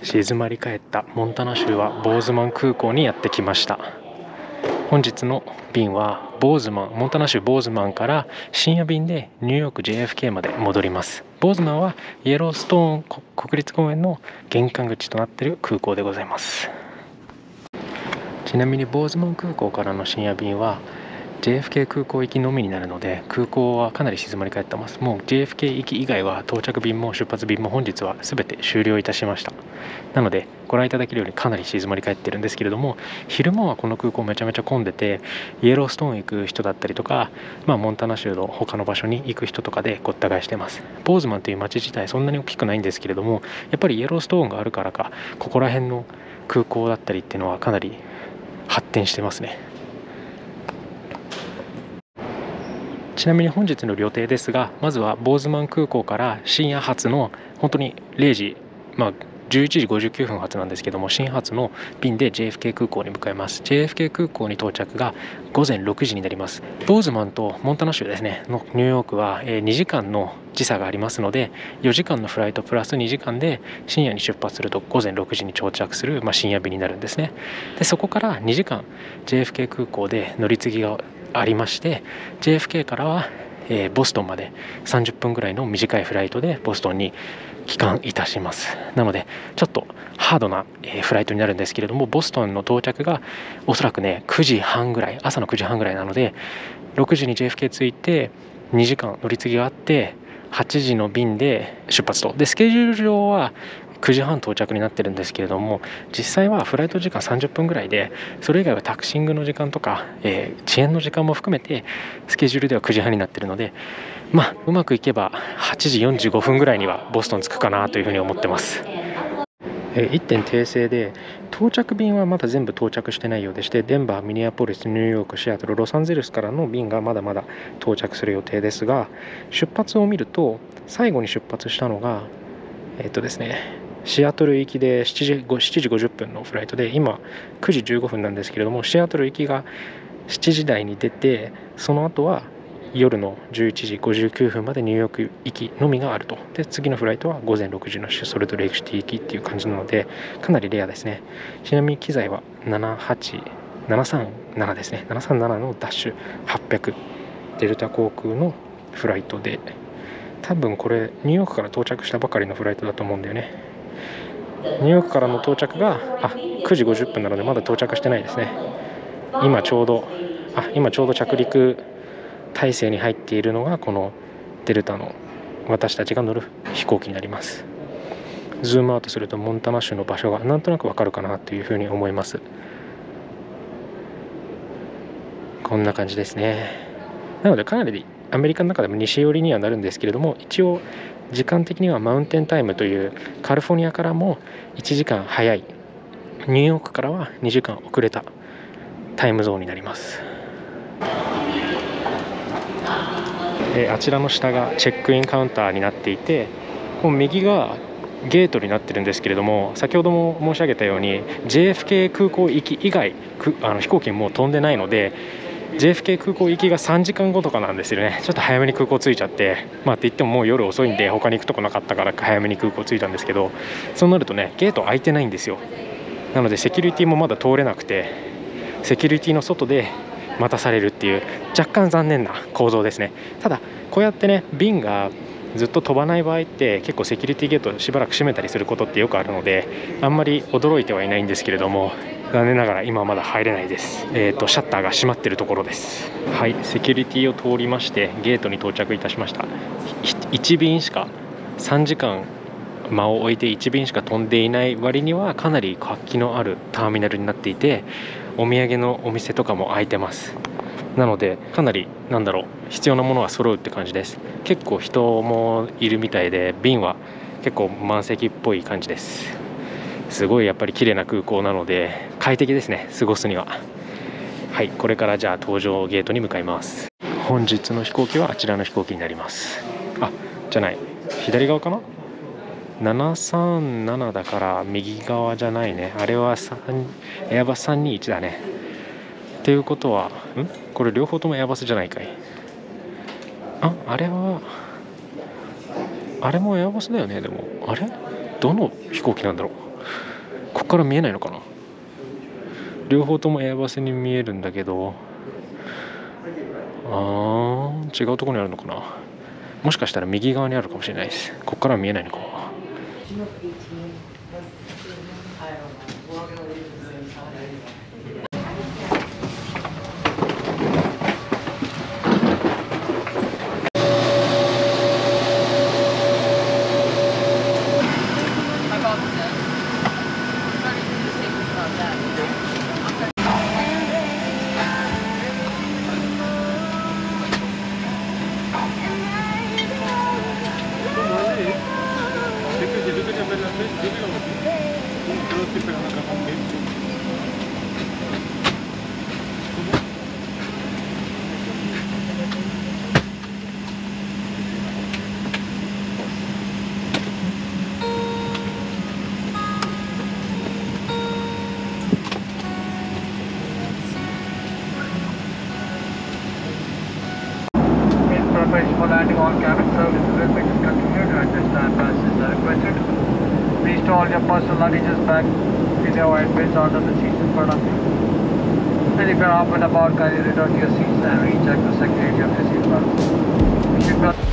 静まり返ったモンタナ州はボーズマン空港にやってきました。本日の便はモンタナ州ボーズマンから深夜便でニューヨーク JFK まで戻ります。ボーズマンはイエローストーン国立公園の玄関口となっている空港でございます。ちなみにボーズマン空港からの深夜便は JFK 空港行きのみになるので、空港はかなり静まり返ってます。もう JFK 行き以外は到着便も出発便も本日は全て終了いたしました。なのでご覧いただけるようにかなり静まり返ってるんですけれども、昼間はこの空港めちゃめちゃ混んでて、イエローストーン行く人だったりとか、モンタナ州の他の場所に行く人とかでごった返してます。ボーズマンという街自体そんなに大きくないんですけれども、やっぱりイエローストーンがあるからか、ここら辺の空港だったりっていうのはかなり発展してますね。ちなみに本日の予定ですが、まずはボーズマン空港から深夜発の本当に0時、11時59分発なんですけども、深夜発の便で JFK 空港に向かいます。 JFK 空港に到着が午前6時になります。ボーズマンとモンタナ州ですねのニューヨークは2時間の時差がありますので、4時間のフライトプラス2時間で深夜に出発すると午前6時に到着する、深夜便になるんですね。でそこから2時間 JFK 空港で乗り継ぎがありまして、 JFK からはボストンまで30分ぐらいの短いフライトでボストンに帰還いたします。なのでちょっとハードなフライトになるんですけれども、ボストンの到着がおそらくね9時半ぐらい、朝の9時半ぐらいなので、6時に JFK 着いて2時間乗り継ぎがあって8時の便で出発と。でスケジュール上は9時半到着になってるんですけれども、実際はフライト時間30分ぐらいで、それ以外はタクシングの時間とか、遅延の時間も含めてスケジュールでは9時半になってるので、うまくいけば8時45分ぐらいにはボストン着くかなというふうに思ってます。1点訂正で、到着便はまだ全部到着してないようでして、デンバー、ミネアポリス、ニューヨーク、シアトル、ロサンゼルスからの便がまだまだ到着する予定ですが、出発を見ると最後に出発したのがですねシアトル行きで7時50分のフライトで、今9時15分なんですけれども、シアトル行きが7時台に出て、その後は夜の11時59分までニューヨーク行きのみがあると。で次のフライトは午前6時のソルトレイクシティ行きっていう感じなので、かなりレアですね。ちなみに機材は737ですね。737のダッシュ800デルタ航空のフライトで、多分これニューヨークから到着したばかりのフライトだと思うんだよね。ニューヨークからの到着が9時50分なのでまだ到着してないですね。今ちょうど着陸態勢に入っているのがこのデルタの私たちが乗る飛行機になります。ズームアウトするとモンタナ州の場所がなんとなくわかるかなというふうに思います。こんな感じですね。なのでかなりアメリカの中でも西寄りにはなるんですけれども、一応時間的にはマウンテンタイムというカリフォルニアからも1時間早い、ニューヨークからは2時間遅れたタイムゾーンになります。あちらの下がチェックインカウンターになっていて、この右がゲートになってるんですけれども、先ほども申し上げたように JFK 空港行き以外飛行機もう飛んでないので、 JFK 空港行きが3時間後とかなんですよね。ちょっと早めに空港着いちゃって、って言ってももう夜遅いんで他に行くとこなかったから早めに空港着いたんですけど、そうなるとねゲート開いてないんですよ。なのでセキュリティもまだ通れなくて、セキュリティの外で待たされるっていう若干残念な構造ですね。ただこうやってね便がずっと飛ばない場合って結構セキュリティゲートしばらく閉めたりすることってよくあるので、あんまり驚いてはいないんですけれども、残念ながら今はまだ入れないです。シャッターが閉まっているところです。はい、セキュリティを通りましてゲートに到着いたしました。1便しか3時間間を置いて1便しか飛んでいない割にはかなり活気のあるターミナルになっていて、お土産のお店とかも開いてます。なのでかなり必要なものは揃うって感じです。結構人もいるみたいで、便は結構満席っぽい感じです。すごいやっぱり綺麗な空港なので快適ですね、過ごすには。はい、これからじゃあ搭乗ゲートに向かいます。本日の飛行機はあちらの飛行機になります。じゃない、左側かな。737だから右側じゃないね。あれはエアバス321だね。っていうことはこれ両方ともエアバスじゃないかい。あれもエアバスだよね。でもどの飛行機なんだろう。 から見えないのかな。両方ともエアバスに見えるんだけど、違うところにあるのかな。もしかしたら右側にあるかもしれないです。ここから見えないのかも。 Preparation for landing all cabin services will be discontinued and stand passes are requested. Please store all your personal luggages back in your white bins under the seats in front of you. And if you are up and about, kindly return to your seats and recheck the security of your seat belts. You should not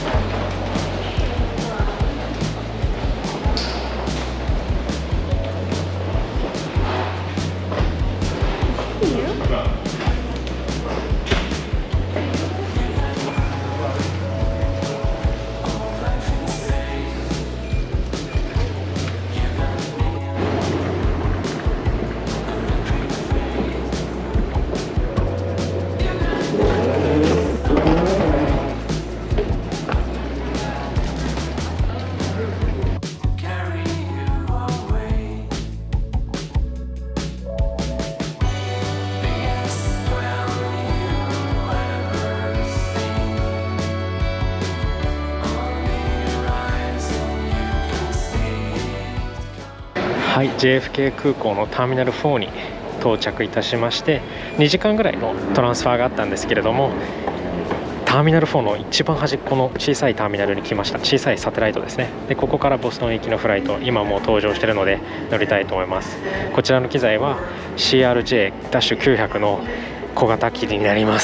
はい、JFK 空港のターミナル4に到着いたしまして、2時間ぐらいのトランスファーがあったんですけれども、ターミナル4の一番端っこの小さいターミナルに来ました。小さいサテライトですね。でここからボストン行きのフライト、今もう登場しているので乗りたいと思います。こちらの機材は CRJ-900 の小型機になります。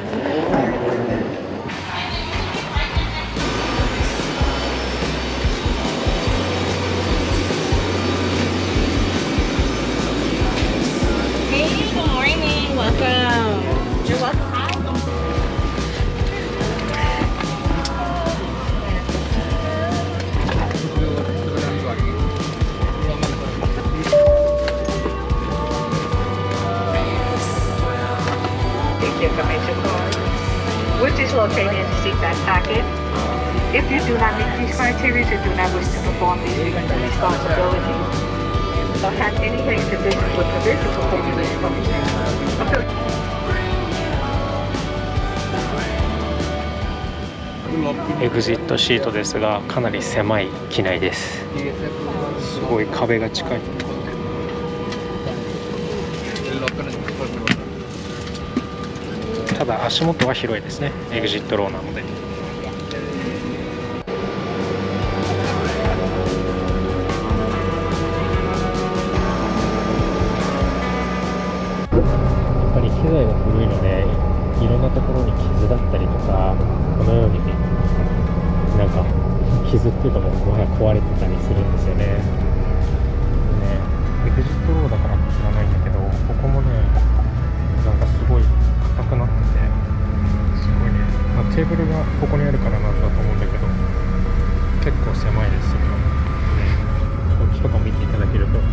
information card, which is located in the seatback packet. If you do not meet these criteria, you do not wish to perform these responsibilities, or have anything to do with provisions before you leave from the エグジットシートですが、かなり狭い機内です。すごい壁が近い。ただ足元は広いですね。エグジットローなので。やっぱり機材が古いので、いろんなところに傷だったりとか、このようになんか傷っていうかもはや壊れてたりするんですよね。エグジットローだからか知らないんだけど、ここもね、なんかすごい硬くなってて、すごいね、テーブルがここにあるからなんだと思うんだけど、結構狭いですよね。こっちとか見ていただけると、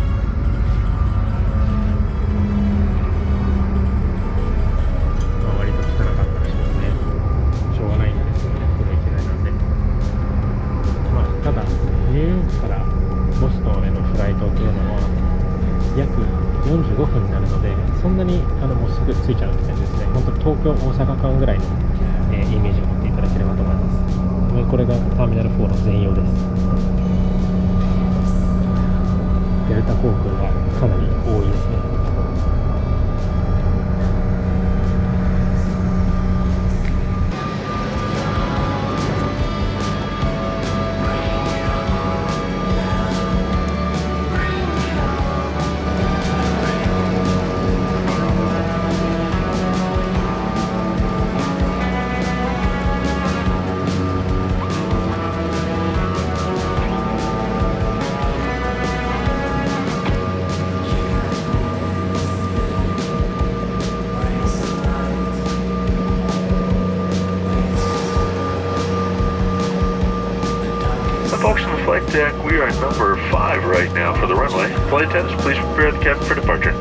割と汚かったりしますね。しょうがないんですよね、古い機材なんで。ただニューヨークからボストンへのフライトというのは約45分になるので、そんなにもうすぐ着いちゃうって感じですね。本当に東京大阪間ぐらいの、イメージを持っていただければと思います。これがターミナル4の全容です。デルタ航空がかなり多いですね。 Folks on the flight deck, we are at number 5 right now for the runway. Flight attendants, please prepare the cabin for departure.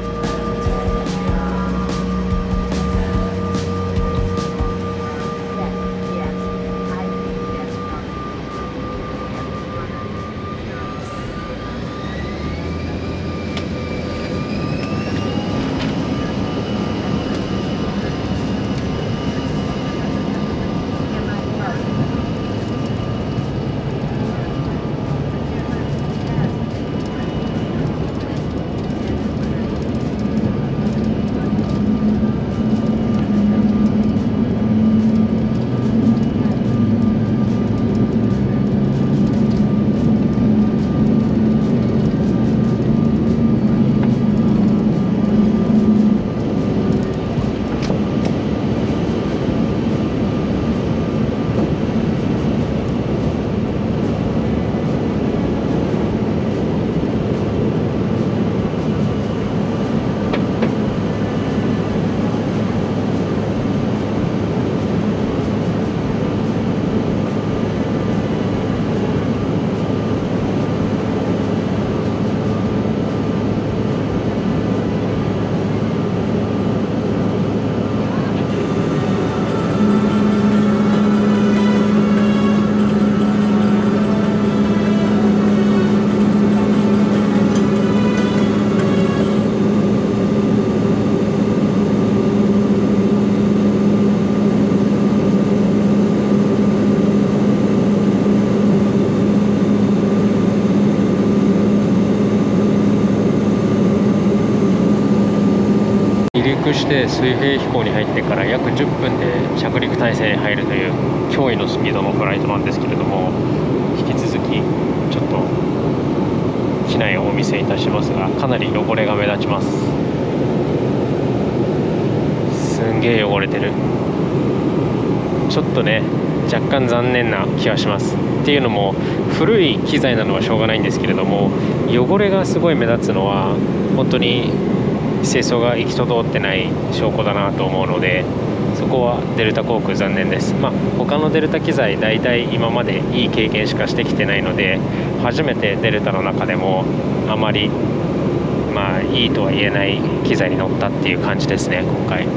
して水平飛行に入ってから約10分で着陸態勢に入るという驚異のスピードのフライトなんですけれども、引き続きちょっと機内をお見せいたしますが、かなり汚れが目立ちます。すんげえ汚れてる。ちょっとね、若干残念な気がします。っていうのも古い機材なのはしょうがないんですけれども、汚れがすごい目立つのは本当に清掃が行き届ってない証拠だなと思うので、そこはデルタ航空残念です。他のデルタ機材大体今までいい経験しかしてきてないので、初めてデルタの中でもあまりいいとは言えない機材に乗ったっていう感じですね、今回。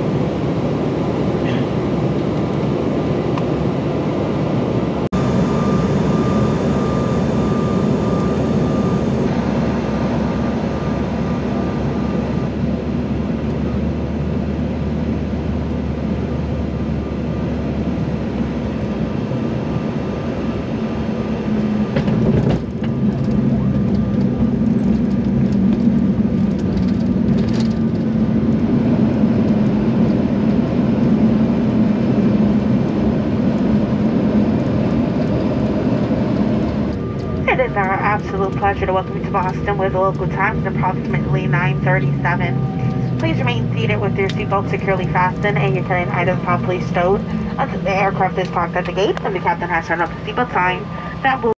It is our absolute pleasure to welcome you to Boston with local time at approximately 9:37. Please remain seated with your seatbelt securely fastened and your carrying items properly stowed until the aircraft is parked at the gate and the captain has turned off the seatbelt sign. That will